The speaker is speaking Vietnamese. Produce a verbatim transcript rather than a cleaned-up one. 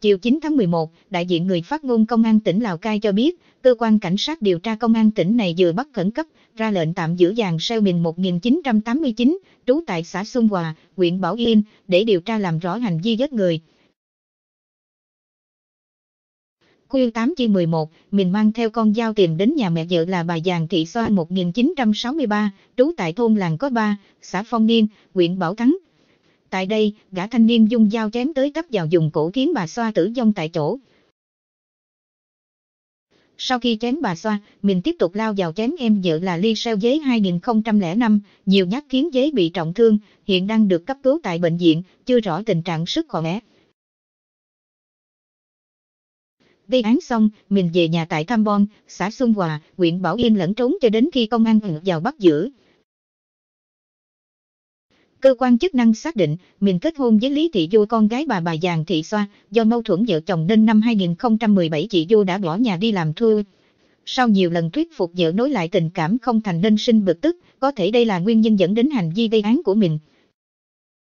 Chiều chín tháng mười một, đại diện người phát ngôn Công an tỉnh Lào Cai cho biết, cơ quan cảnh sát điều tra Công an tỉnh này vừa bắt khẩn cấp, ra lệnh tạm giữ Giàng Seo Mình một nghìn chín trăm tám mươi chín, trú tại xã Xuân Hòa, huyện Bảo Yên, để điều tra làm rõ hành vi giết người. Khuya tám chi mười một, mình mang theo con dao tìm đến nhà mẹ vợ là bà Giàng Thị Xoa một nghìn chín trăm sáu mươi ba, trú tại thôn Làng Có Ba, xã Phong Niên, huyện Bảo Thắng. Tại đây, gã thanh niên dùng dao chém tới tấp vào vùng cổ khiến bà Xoa tử vong tại chỗ. Sau khi chém bà Xoa, mình tiếp tục lao vào chém em vợ là Ly Seo Dế hai nghìn không trăm lẻ năm, nhiều nhát khiến Dế bị trọng thương, hiện đang được cấp cứu tại bệnh viện, chưa rõ tình trạng sức khỏe. Gây án xong, mình về nhà tại Tham Bon, xã Xuân Hòa, huyện Bảo Yên lẫn trốn cho đến khi công an vào bắt giữ. Cơ quan chức năng xác định, mình kết hôn với Lý Thị Vô, con gái bà bà Giàng Thị Xoa, do mâu thuẫn vợ chồng nên năm hai nghìn không trăm mười bảy chị Vô đã bỏ nhà đi làm thuê. Sau nhiều lần thuyết phục vợ nối lại tình cảm không thành nên sinh bực tức, có thể đây là nguyên nhân dẫn đến hành vi gây án của mình.